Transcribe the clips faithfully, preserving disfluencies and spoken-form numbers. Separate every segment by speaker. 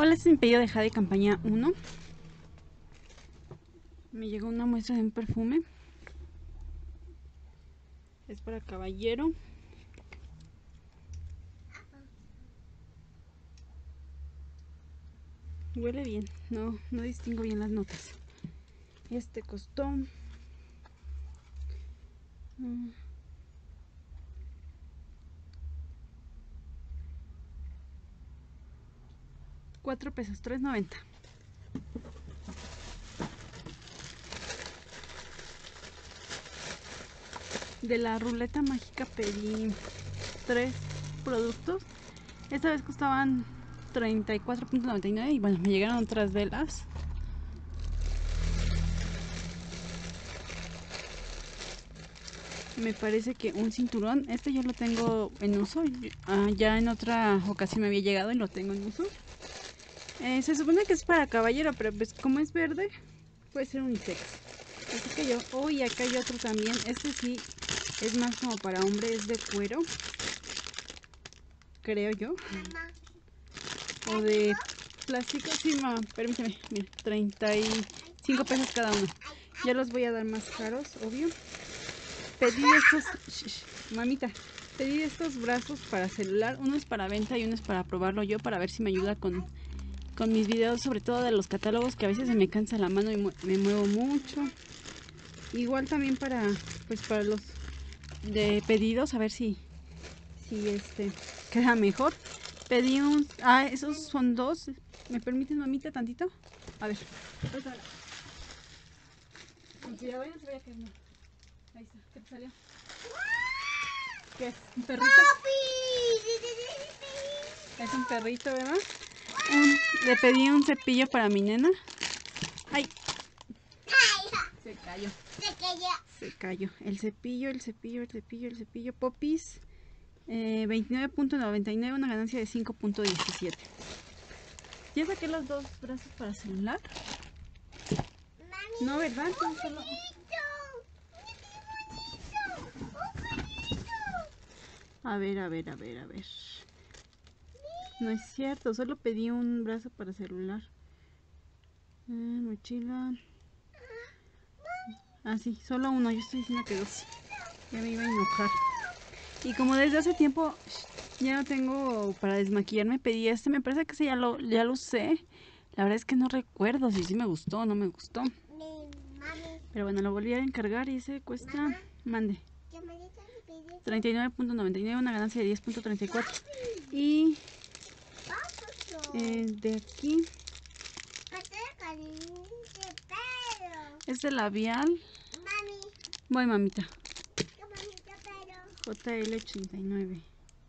Speaker 1: Igual es mi pedido de Jade Campaña uno. Me llegó una muestra de un perfume. Es para caballero. Huele bien, no, no distingo bien las notas. Este costó mm, cuatro pesos, tres noventa. De la ruleta mágica pedí tres productos. Esta vez costaban treinta y cuatro punto noventa y nueve y bueno, me llegaron otras velas. Me parece que un cinturón, este yo lo tengo en uso, ya en otra ocasión me había llegado y lo tengo en uso. Eh, se supone que es para caballero, pero pues como es verde, puede ser unisex. Así que yo, uy, oh, acá hay otro también, este sí es más como para hombre, es de cuero, creo yo. Mamá. O de plástico, sí, mamá, permíteme, mira, treinta y cinco pesos cada uno. Ya los voy a dar más caros, obvio. Pedí estos, shh, mamita, pedí estos brazos para celular, uno es para venta y uno es para probarlo yo, para ver si me ayuda con, con mis videos, sobre todo de los catálogos, que a veces se me cansa la mano y mu me muevo mucho. Igual también para, pues para los de pedidos, a ver si, si este queda mejor. Pedí un, ah, esos son dos, ¿me permites, mamita, tantito? A ver, con cuidado, no se vaya a caer. Ahí está, ¿qué te salió? ¿Qué es? ¿Un perrito? Es un perrito, ¿verdad? Un, le pedí un cepillo para mi nena. ¡Ay! Se cayó.
Speaker 2: Se cayó.
Speaker 1: Se cayó. El cepillo, el cepillo, el cepillo, el cepillo Popis. Eh, veintinueve punto noventa y nueve, una ganancia de cinco punto diecisiete. Ya saqué los dos brazos para celular.
Speaker 2: Mami,
Speaker 1: no, ¿verdad? Entonces solo... A ver, a ver, a ver, a ver. No es cierto, solo pedí un brazo para celular. Eh, mochila. Ah, sí, solo uno. Yo estoy diciendo que dos. Ya me iba a enojar. Y como desde hace tiempo ya no tengo para desmaquillarme, pedí este. Me parece que ese ya lo, ya lo usé. La verdad es que no recuerdo si sí me gustó o no me gustó. Pero bueno, lo volví a encargar y ese cuesta... Mande. treinta y nueve punto noventa y nueve, una ganancia de diez punto treinta y cuatro. Y eh, de aquí es de labial. Voy, mamita. J L ochenta y nueve.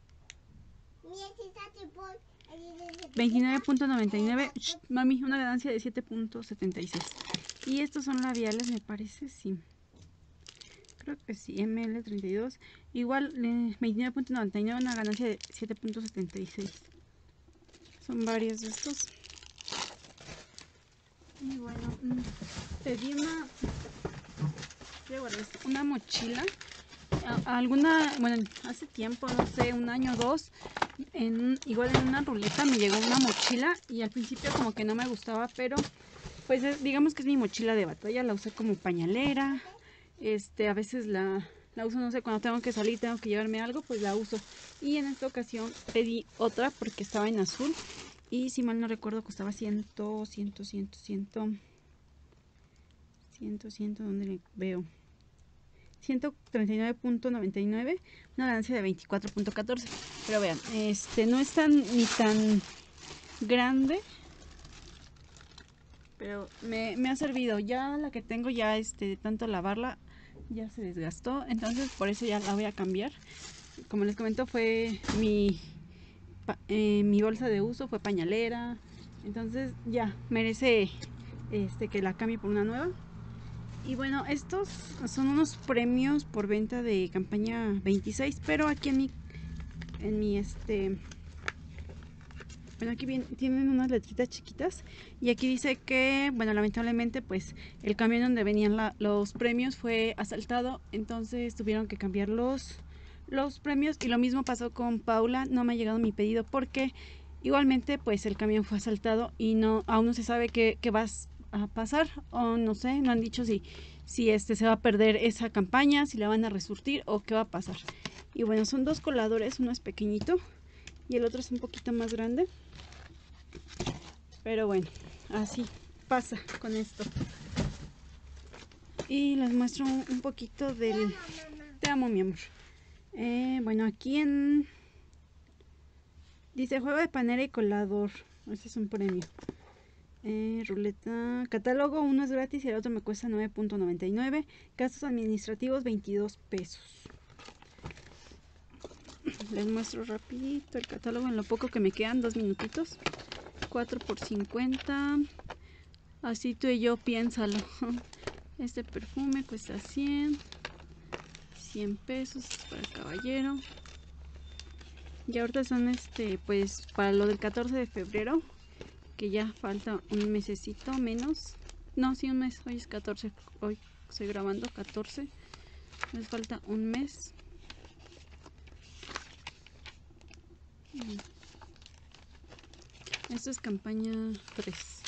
Speaker 1: veintinueve punto noventa y nueve. Shh, mami, una ganancia de siete punto setenta y seis. Y estos son labiales, me parece, sí. Creo que sí, M L treinta y dos. Igual, eh, veintinueve punto noventa y nueve, una ganancia de siete punto setenta y seis. Son varios de estos. Y bueno, pedí una, una mochila. Alguna, bueno, hace tiempo, no sé, un año o dos, en, igual en una ruleta me llegó una mochila y al principio como que no me gustaba, pero pues es, digamos que es mi mochila de batalla, la usé como pañalera. Este, a veces la, la uso, no sé, cuando tengo que salir, tengo que llevarme algo, pues la uso. Y en esta ocasión pedí otra porque estaba en azul y si mal no recuerdo costaba cien, cien, cien, cien, cien, cien, ¿dónde le veo? ciento treinta y nueve punto noventa y nueve, una ganancia de veinticuatro punto catorce. Pero vean, este no es tan ni tan grande, pero me, me ha servido. Ya la que tengo, ya este de tanto lavarla, ya se desgastó, entonces por eso ya la voy a cambiar. Como les comento, fue mi, eh, mi bolsa de uso, fue pañalera, entonces ya merece este que la cambie por una nueva. Y bueno, estos son unos premios por venta de campaña veintiséis, pero aquí en mi, en mi este, bueno, aquí bien, tienen unas letritas chiquitas y aquí dice que, bueno, lamentablemente pues el camión donde venían la, los premios fue asaltado, entonces tuvieron que cambiar los, los premios y lo mismo pasó con Paula. No me ha llegado mi pedido porque Igualmente, pues el camión fue asaltado y no, aún no se sabe qué, qué va a pasar, o no sé, no han dicho si, si este se va a perder esa campaña, si la van a resurtir o qué va a pasar. Y bueno, son dos coladores, uno es pequeñito y el otro es un poquito más grande. Pero bueno, así pasa con esto. Y les muestro un poquito del... Te amo, mi amor. Eh, bueno, aquí en... Dice juego de panera y colador. Ese es un premio. Eh, ruleta. Catálogo, uno es gratis y el otro me cuesta nueve punto noventa y nueve. Gastos administrativos, veintidós pesos. Les muestro rapidito el catálogo en lo poco que me quedan, dos minutitos. cuatro por cincuenta. Así tú y yo, piénsalo. Este perfume cuesta cien. cien pesos para el caballero. Y ahorita son este, pues para lo del catorce de febrero, que ya falta un mesecito menos. No, sí, un mes. Hoy es catorce. Hoy estoy grabando catorce. Les falta un mes. Esto es campaña tres.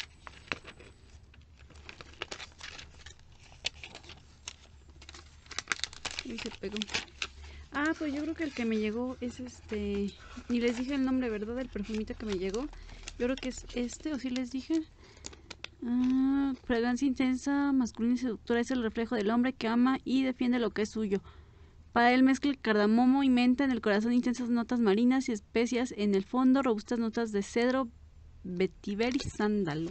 Speaker 1: Uy, se pegó. Ah, pues yo creo que el que me llegó es este... Ni les dije el nombre, ¿verdad? Del perfumito que me llegó. Yo creo que es este, o sí les dije. Ah, fragancia intensa, masculina y seductora. Es el reflejo del hombre que ama y defiende lo que es suyo. Para él mezcla cardamomo y menta en el corazón, intensas notas marinas y especias en el fondo, robustas notas de cedro, vetiver y sándalo.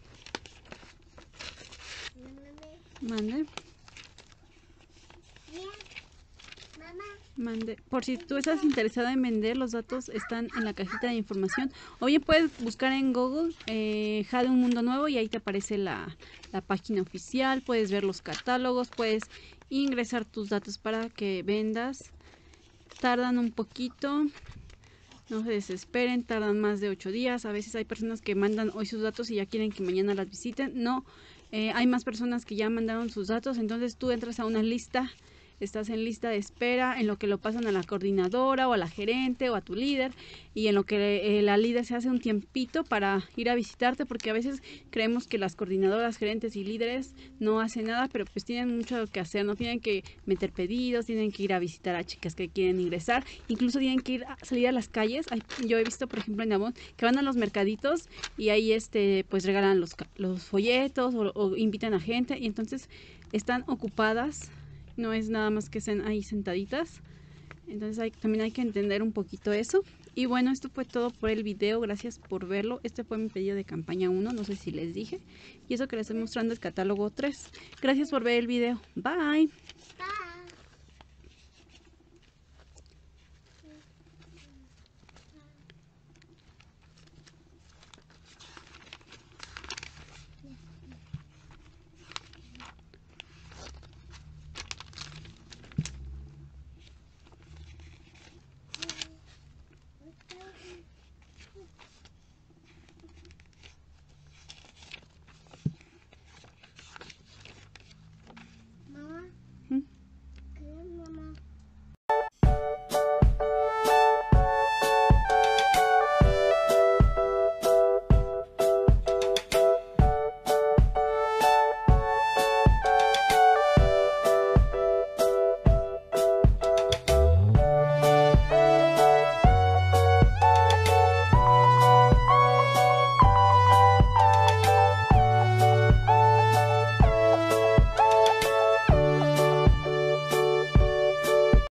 Speaker 1: Mande. Mande. Por si tú estás interesada en vender, los datos están en la cajita de información. O bien puedes buscar en Google eh, Jade un mundo nuevo y ahí te aparece la, la página oficial. Puedes ver los catálogos, puedes ingresar tus datos para que vendas. Tardan un poquito, no se desesperen, tardan más de ocho días. A veces hay personas que mandan hoy sus datos y ya quieren que mañana las visiten. No, eh, hay más personas que ya mandaron sus datos, entonces tú entras a una lista. Estás en lista de espera, en lo que lo pasan a la coordinadora o a la gerente o a tu líder, y en lo que eh, la líder se hace un tiempito para ir a visitarte, porque a veces creemos que las coordinadoras, gerentes y líderes no hacen nada, pero pues tienen mucho que hacer, no tienen que meter pedidos, tienen que ir a visitar a chicas que quieren ingresar, incluso tienen que ir a salir a las calles. Ay, yo he visto, por ejemplo, en Avon, que van a los mercaditos y ahí este pues regalan los, los folletos o, o invitan a gente, y entonces están ocupadas. No es nada más que estén ahí sentaditas. Entonces hay, también hay que entender un poquito eso. Y bueno, esto fue todo por el video. Gracias por verlo. Este fue mi pedido de campaña uno. No sé si les dije. Y eso que les estoy mostrando es catálogo tres. Gracias por ver el video. Bye.
Speaker 2: Bye.